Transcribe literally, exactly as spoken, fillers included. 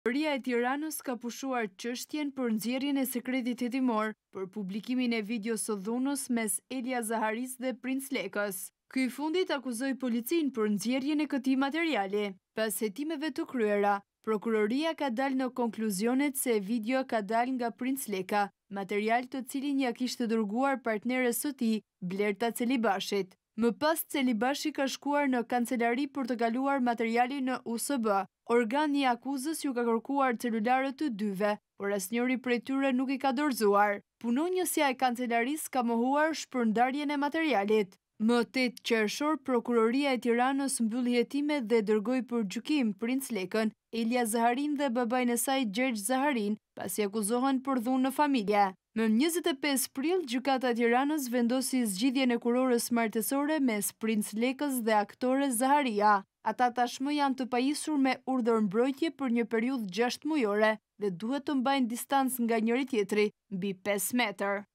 Prokuroria e Tiranës ka pushuar çështjen për nxjerrjen e sekretit hetimor për publikimin e videos së dhunës mes Elia Zaharis dhe Princ Lekës. Ky i fundit akuzoi policin për nxjerrjen e këtij materiali. Pas hetimeve të kryera, prokuroria ka dalë në konkluzionet se video ka dalë nga Princ Leka, material të cilin ja kishte dërguar partneres së tij, Blerta Celibashit. Më pas Celibashi ka shkuar në kancelari për të kaluar materiali në U S B. Organi i akuzës ju ka kërkuar celularët të dyve, por asnjëri prej tyre nuk i ka dorëzuar. Punonjësja e kancelarisë ka mohuar shpërndarjen e materialit. Më tetë qershor, Prokuroria e Tiranës mbylli hetimet dhe dërgoi për gjykim Princ Lekën, Elia Zaharin dhe babain e saj Gjergj Zaharin, pasi akuzohen për dhunë në familje. Më njëzet e pesë prill, gjykata e Tiranës vendosi zgjidhjen e kurorës martësore mes Princ Lekës dhe aktore Zaharia. Ata tashmë janë të pajisur me urdhër mbrojtje për një periudhë gjashtë mujore dhe duhet të mbajnë distancë nga njëri tjetri mbi pesë metër.